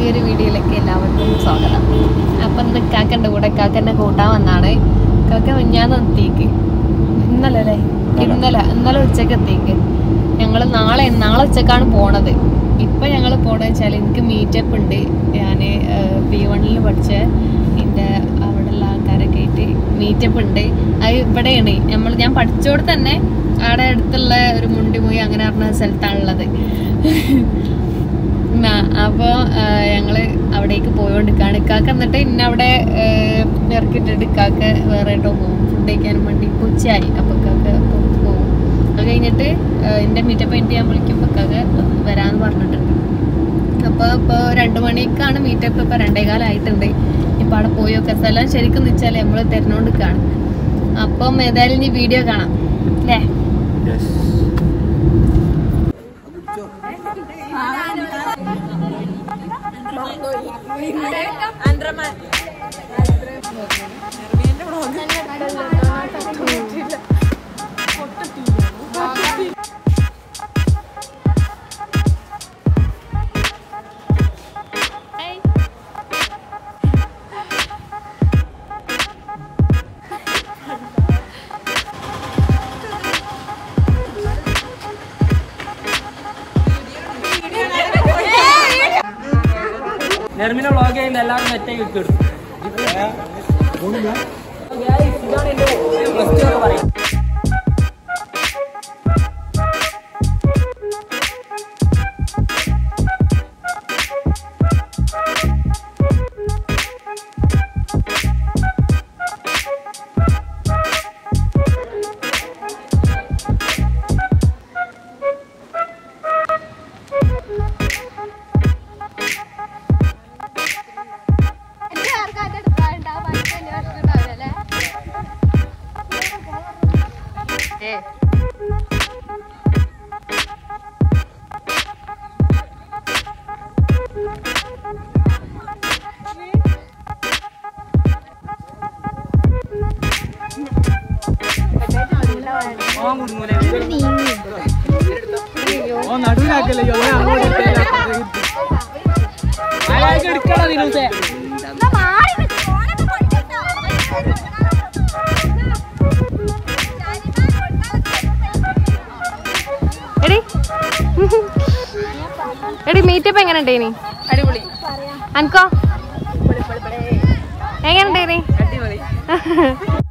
പുതിയൊരു വീഡിയോയിലേക്ക് എല്ലാവർക്കും സ്വാഗതം. അപ്പം ഇന്ന് കാക്കൻ്റെ കൂടെ കാക്കനെ കൂട്ടാൻ വന്നാണ്. കാക്ക മിഞ്ഞാന്ന് എത്തിയേക്ക്, ഇന്നലെ ഉച്ചക്ക് എത്തിയേക്ക്. ഞങ്ങൾ നാളെ ഉച്ചക്കാണ് പോണത്. ഇപ്പം ഞങ്ങൾ പോണെന്ന് വെച്ചാൽ എനിക്ക് മീറ്റപ്പ് ഉണ്ട്. ഞാൻ P1 പഠിച്ച എൻ്റെ അവിടെയുള്ള ആൾക്കാരൊക്കെ ആയിട്ട് മീറ്റപ്പ് ഉണ്ട്. അത് ഇവിടെയാണ് ഞാൻ പഠിച്ചോടെ തന്നെ. അവിടെ അടുത്തുള്ള ഒരു മുണ്ടിമുയി അങ്ങനെ പറഞ്ഞ സ്ഥലത്താണുള്ളത്. അപ്പോൾ ഞങ്ങൾ അവിടേക്ക് പോയോണ്ടിരിക്കുകയാണ്. ഇക്കാക്ക എന്നിട്ട് ഇന്ന അവിടെ ഇറക്കിയിട്ടിട്ട് ഇക്കാക്ക വേറെ ആയിട്ടോ പോകും ഫുഡ് കഴിക്കാനും വേണ്ടി. ഉച്ചയായി. അപ്പോൾ ഇക്കാക്ക പുറത്ത് പോകും. അത് കഴിഞ്ഞിട്ട് എൻ്റെ മീറ്റപ്പ് കഴിഞ്ഞിട്ട് ഞാൻ വിളിക്കുമ്പോൾ ഇക്കാക്ക വരാമെന്ന് പറഞ്ഞിട്ടുണ്ട്. അപ്പോൾ ഇപ്പോൾ 2 മണിക്കാണ് മീറ്റപ്പ്. ഇപ്പോൾ 2:15 ആയിട്ടുണ്ട്. ഇപ്പോൾ അവിടെ പോയൊക്കെ സ്ഥലം ശരിക്കും വെച്ചാൽ നമ്മൾ തിരഞ്ഞുകൊണ്ടിരിക്കുകയാണ്. അപ്പം ഏതായാലും ഇനി വീഡിയോ കാണാം അല്ലേ? നെർമിനെ വ്ളോഗ് ചെയ്യുന്ന എല്ലാവരും മറ്റേ കിട്ടും. പറയും എടി മീറ്റപ്പ് എങ്ങനെ ഉണ്ടേനി? അടിപൊളി. അനക്കോ എങ്ങനെ ഉണ്ടേനി? അടിപൊളി.